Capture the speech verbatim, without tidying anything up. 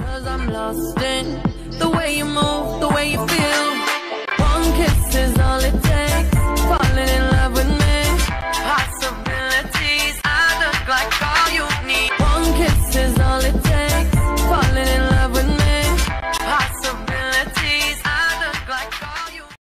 'Cause I'm lost in the way you move, the way you feel.